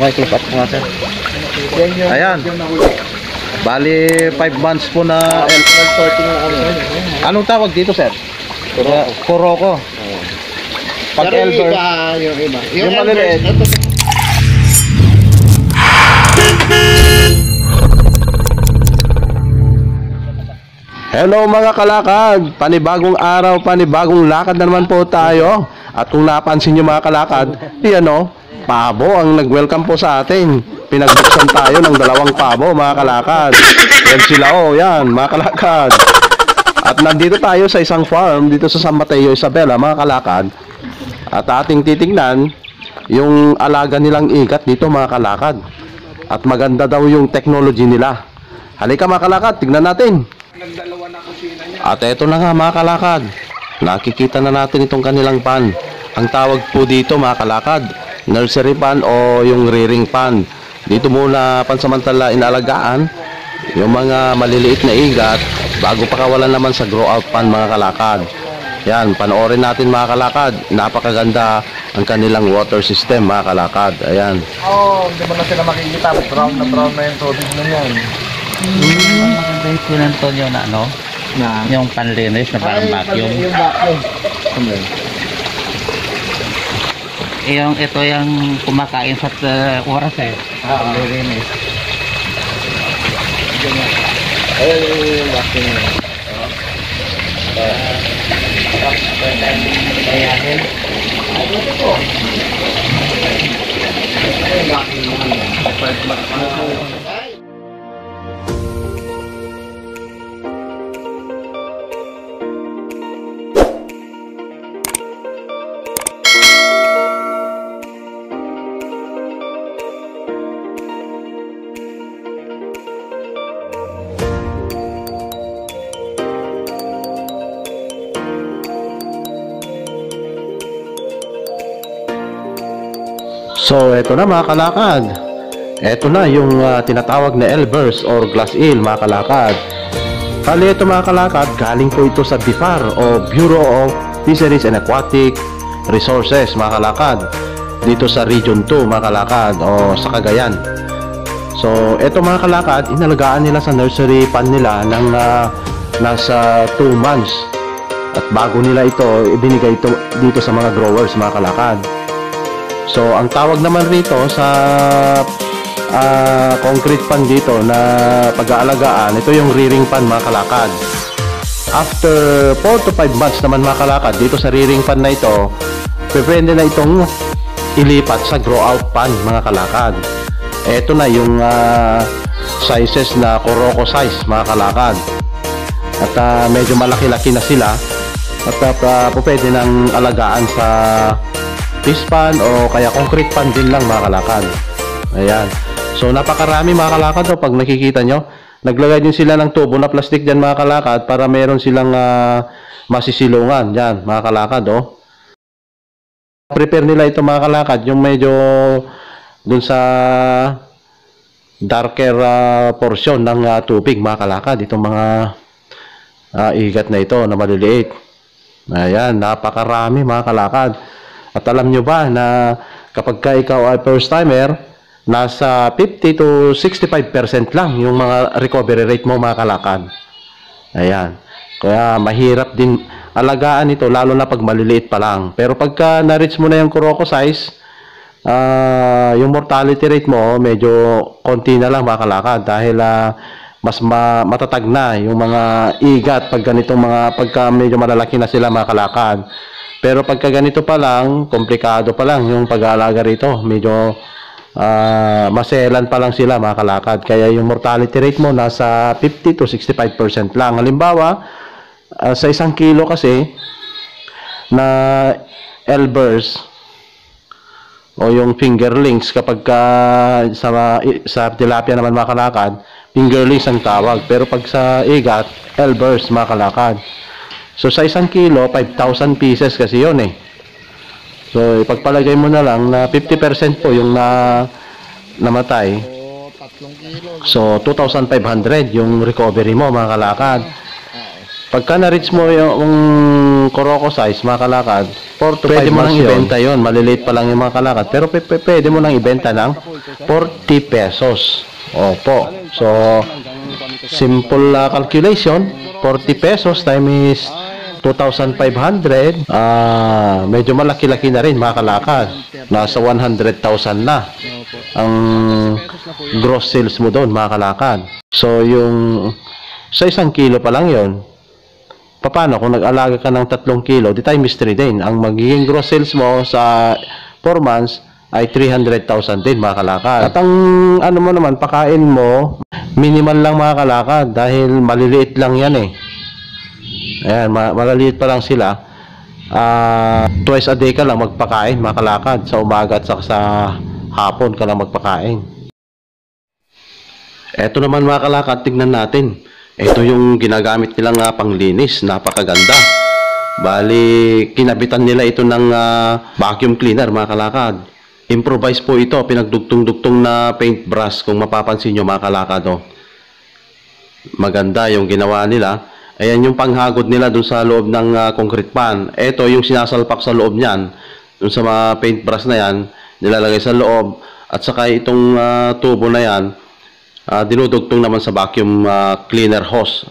Okay, clip up nga sir. Ayan. Bali 5 months po na Sorting na kami. Anong tawag dito sir? Kuroko. Pag Pero yung elber, iba, yung iba. yung maliliit. Hello mga kalakad, panibagong araw, panibagong lakad na naman po tayo. At kung napansin nyo mga kalakad, yan o, pabo ang nag-welcome po sa atin. Pinagbuksan tayo ng 2 pabo mga kalakad. Yan sila o, yan mga kalakad. At nandito tayo sa isang farm dito sa San Mateo, Isabela mga kalakad. At ating titingnan yung alaga nilang ikat dito mga kalakad. At maganda daw yung technology nila. Halika mga kalakad, tignan natin. At eto na nga mga kalakad, nakikita na natin itong kanilang pan. Ang tawag po dito mga kalakad, nursery pan o yung rearing pan. Dito muna pansamantala inalagaan yung mga maliliit na igat bago pakawalan naman sa grow out pan mga kalakad. Yan, panoorin natin mga kalakad. Napakaganda ang kanilang water system mga kalakad. Ayan. Hindi mo na sila makikita. Brown na yung tubig na yan. Maganda yung pinanton yun na ano? Yung panlinis na parang vacuum. Yung vacuum. Yung ito yung kumakain sa oras eh. Panlinis. Ayun yung vacuum. So, eto na mga kalakad. Eto na yung tinatawag na elbers or glass eel mga kalakad. Kali ito mga kalakad, galing po ito sa BIFAR o Bureau of Fisheries and Aquatic Resources mga kalakad. Dito sa Region 2 mga kalakad o sa Cagayan. So, eto mga kalakad, inalagaan nila sa nursery pan nila ng nasa 2 months. At bago nila ito, ibinigay ito dito sa mga growers mga kalakad. So, ang tawag naman rito sa concrete pan dito na pag-aalagaan, ito yung rearing pan mga kalakad. After 4 to 5 months naman mga kalakad, dito sa rearing pan na ito, pwede na itong ilipat sa grow out pan mga kalakad. Ito na yung sizes na Kuroko size mga kalakad. At medyo malaki-laki na sila. At pwede nang alagaan sa fish pan o kaya concrete pan din lang mga kalakad. Ayan. So napakarami mga kalakad o pag nakikita nyo. Naglagay din sila ng tubo na plastic dyan mga kalakad para meron silang masisilungan. Yan mga kalakad o. Prepare nila ito mga kalakad yung medyo dun sa darker portion ng tubig mga kalakad. Itong mga igat na ito na maliliit. Ayan. Napakarami mga kalakad. At alam nyo ba na kapag ka ikaw ay first timer, nasa 50 to 65% lang yung mga recovery rate mo mga kalakad. Ayan. Kaya mahirap din alagaan ito lalo na pag maliliit pa lang. Pero pagka na-reach mo na yung Kuroko size, yung mortality rate mo medyo konti na lang mga kalakad dahil mas matatag na yung mga igat pag ganitong pagka medyo malalaki na sila mga kalakad. Pero pagka ganito pa lang, komplikado pa lang yung pag-aalaga rito. Medyo maselan pa lang sila mga kalakad. Kaya yung mortality rate mo nasa 50 to 65% lang. Halimbawa, sa 1 kilo kasi na elbers o yung fingerlings kapag sa tilapia naman mga kalakad, fingerlings ang tawag. Pero pag sa igat, elbers mga kalakad. So sa 1 kilo, 5,000 pieces kasi yun eh. So ipagpalagay mo na lang na 50% po yung namatay. So 2,500 yung recovery mo mga kalakad. Pagka na-reach mo yung Kuroko size, mga kalakad, 4 to 5 pwede mo months nang ibenta yun. Maliliit pa lang yung mga kalakad. Pero pwede mo nang ibenta ng 40 pesos. Opo. So, simple calculation, 40 pesos times 2,500, medyo malaki-laki na rin mga kalakad. Nasa 100,000 na ang gross sales mo doon mga kalakad. So, yung sa 1 kilo pa lang yon. Paano kung nag-alaga ka ng 3 kilo, di times 3 din. Ang magiging gross sales mo sa 4 months ay 300,000 din mga kalakad. At ang ano mo naman, pakain mo, minimal lang mga kalakad dahil maliliit lang yan eh. Ayan, maliliit pa lang sila. Twice a day ka lang magpakain mga kalakad. Sa umaga at sa hapon ka lang magpakain. Eto naman mga kalakad, tignan natin. Ito yung ginagamit nilang panglinis, napakaganda. Bali, kinabitan nila ito ng vacuum cleaner mga kalakad. Improvise po ito, pinagdugtong-dugtong na paintbrush kung mapapansin nyo mga kalakad. Oh. Maganda yung ginawa nila. Ayan yung panghagod nila dun sa loob ng concrete pan. Ito yung sinasalpak sa loob niyan. Dun sa mga paintbrush na yan, nilalagay sa loob. At saka itong tubo na yan, dinudugtong naman sa vacuum cleaner hose.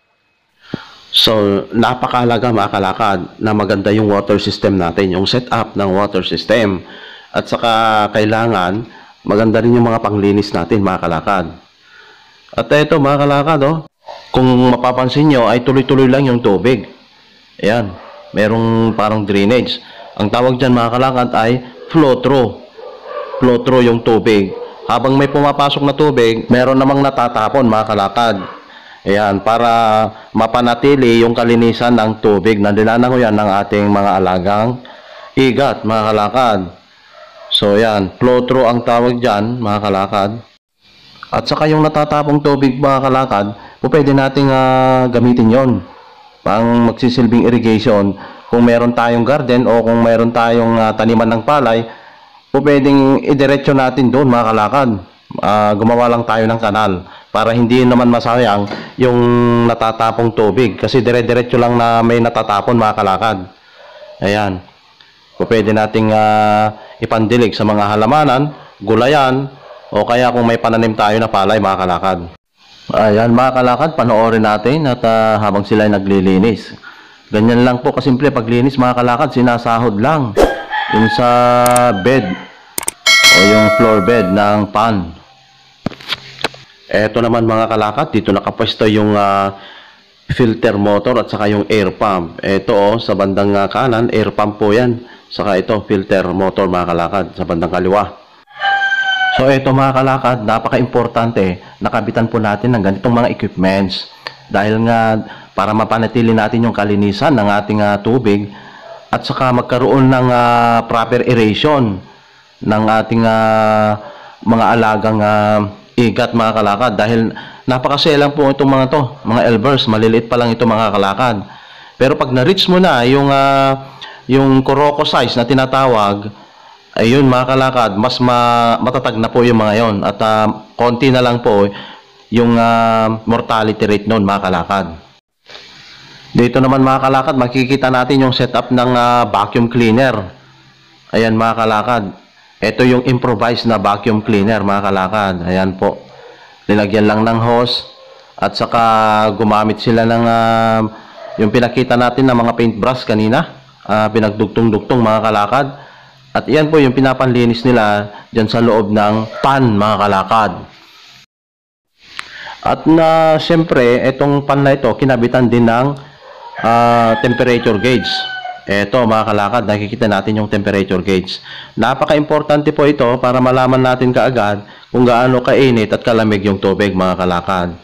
So, napakahalaga mga kalakad na maganda yung water system natin, yung setup ng water system. At saka kailangan maganda rin yung mga panglinis natin mga kalakad. At ito mga kalakad, oh, kung mapapansin nyo ay tuloy-tuloy lang yung tubig. Ayan, merong parang drainage. Ang tawag dyan mga kalakad ay flow through. Flow through yung tubig. Habang may pumapasok na tubig, meron namang natatapon mga kalakad. Ayan, para mapanatili yung kalinisan ng tubig na nilalangoyan ng ating mga alagang igat mga kalakad. So ayan, flow through ang tawag dyan mga kalakad. At saka yung natatapong tubig mga kalakad, pwede nating gamitin yon pang magsisilbing irrigation. Kung meron tayong garden o kung meron tayong taniman ng palay, pwedeng idiretso natin doon mga kalakad. Gumawa lang tayo ng kanal para hindi naman masayang yung natatapong tubig kasi dire-diretso lang na may natatapon mga kalakad. Ayan, pwede nating ipandilig sa mga halamanan, gulayan, o kaya kung may pananim tayo na palay mga kalakad. Ayan mga kalakad, panoorin natin at habang sila ay naglilinis. Ganyan lang po kasimple paglinis mga kalakad, sinasahod lang yung sa bed o yung floor bed ng pan. Eto naman mga kalakad, dito nakapwesto yung filter motor at saka yung air pump. Ito sa bandang kanan, air pump po yan. Saka ito, filter motor mga kalakad sa bandang kaliwa. So ito mga kalakad, napaka-importante, nakabitan po natin ng ganitong mga equipments. Dahil nga para mapanatili natin yung kalinisan ng ating tubig at saka magkaroon ng proper aeration ng ating mga alagang igat mga kalakad. Dahil napakaselang po itong mga to, mga elvers, maliliit pa lang ito mga kalakad. Pero pag na-reach mo na yung Kuroko size na tinatawag, ayun mga kalakad, mas matatag na po yung mga yon at konti na lang po yung mortality rate noon mga kalakad. Dito naman mga kalakad, makikita natin yung setup ng vacuum cleaner. Ayan mga kalakad, ito yung improvised na vacuum cleaner mga kalakad. Ayan po, linagyan lang ng hose at saka gumamit sila ng yung pinakita natin na mga paintbrush kanina, pinagdugtong-dugtong mga kalakad. At iyan po yung pinapanlinis nila dyan sa loob ng pan mga kalakad. At siyempre, itong pan na ito, kinabitan din ng temperature gauge. Ito mga kalakad, nakikita natin yung temperature gauge. Napaka-importante po ito para malaman natin kaagad kung gaano kainit at kalamig yung tubig mga kalakad.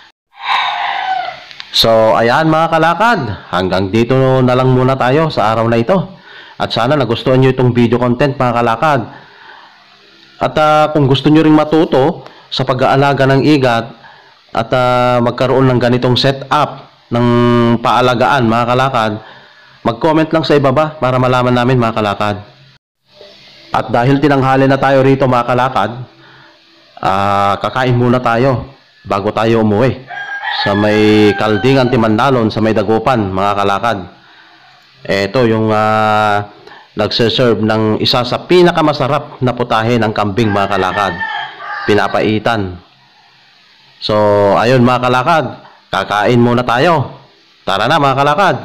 So, ayan mga kalakad, hanggang dito na lang muna tayo sa araw na ito. At sana nagustuhan nyo itong video content mga kalakad. At kung gusto nyo ring matuto sa pag-aalaga ng igat at magkaroon ng ganitong setup ng paalagaan mga kalakad, mag-comment lang sa ibaba para malaman namin mga kalakad. At dahil tinanghali na tayo rito mga kalakad, kakain muna tayo bago tayo umuwi. sa may Kaldingan Timanalon, sa may Dagupan, mga kalakad. Ito yung nagseserve ng isa sa pinakamasarap na putahe ng kambing, mga kalakad. Pinapaitan. So, ayun mga kalakad, kakain muna tayo. Tara na mga kalakad.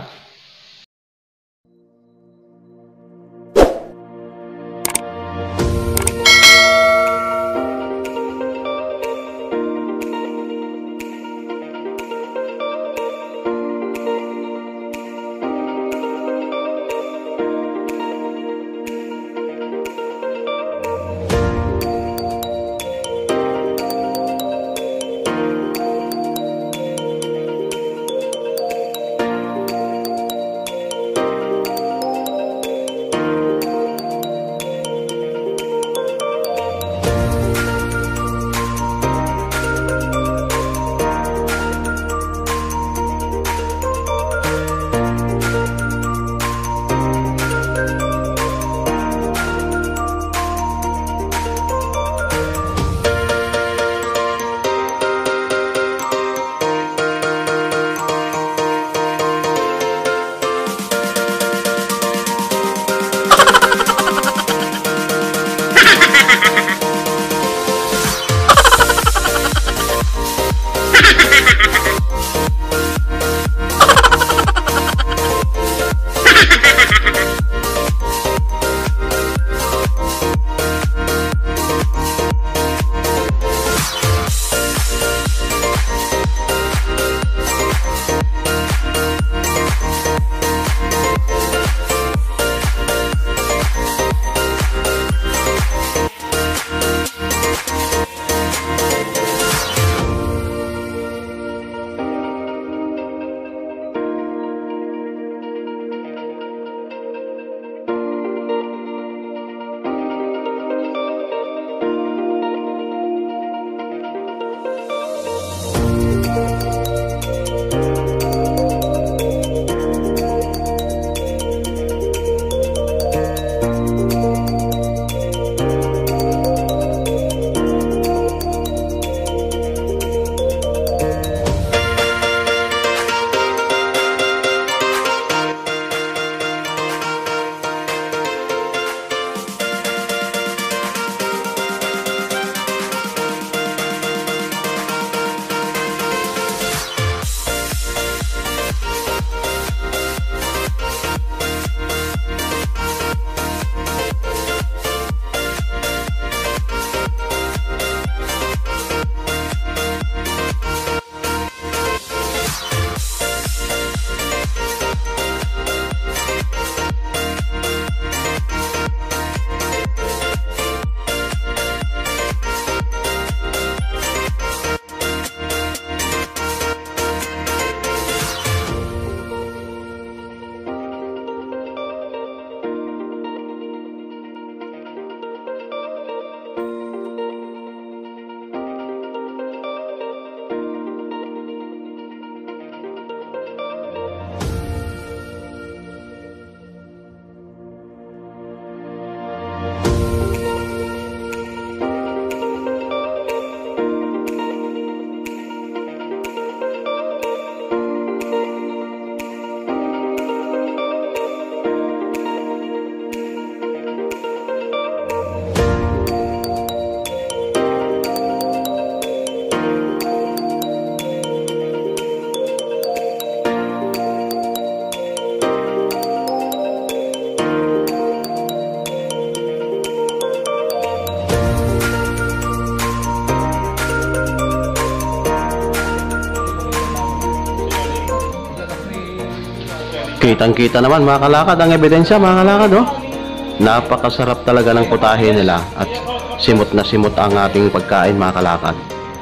Kitang-kita naman mga kalakad ang ebidensya mga kalakad, oh. Napakasarap talaga ng putahe nila at simot na simot ang ating pagkain mga kalakad.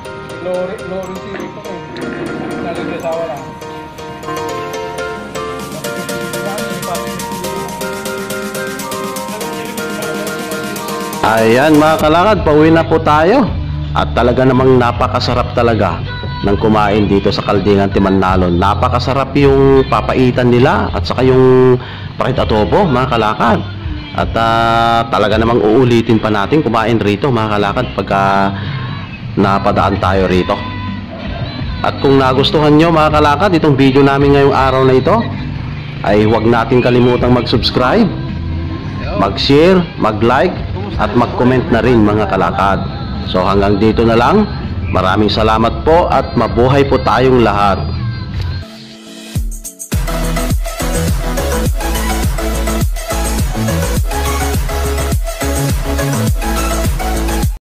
Ayan mga kalakad, pauwi na po tayo. At talaga namang napakasarap talaga ng kumain dito sa Kaldingan Timanalon. Napakasarap yung papaitan nila at saka yung pakit adobo mga kalakad. At talaga namang uulitin pa natin kumain rito mga kalakad pagka napadaan tayo rito. At kung nagustuhan nyo mga kalakad itong video namin ngayong araw na ito, ay huwag natin kalimutang mag-subscribe, mag-share, mag-like, at mag-comment na rin mga kalakad. So hanggang dito na lang. Maraming salamat po at mabuhay po tayong lahat.